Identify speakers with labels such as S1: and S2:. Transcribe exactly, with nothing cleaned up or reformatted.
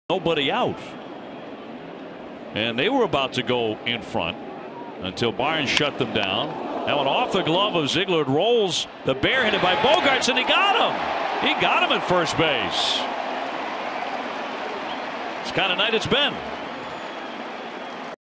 S1: Nobody out. And they were about to go in front until Barnes shut them down. That one off the glove of Ziegler. It rolls the barehanded by Bogaerts, and he got him. He got him at first base. It's the kind of night it's been.